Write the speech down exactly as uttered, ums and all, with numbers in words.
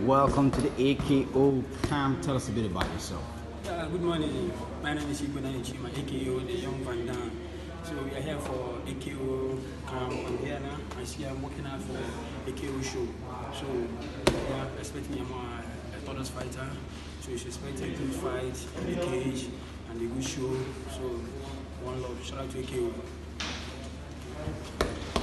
welcome to the A K O camp. Tell us a bit about yourself. Uh, good morning. My name is Igwe Nanichima A K A, the Young Van Damme. So we are here for A K O camp. I'm here now. I see I'm working out for A K O show. So we are expecting I'm a, a Toddler's fighter. So you should expect a good fight in the cage and a good show. So one love. Shout out to A K O.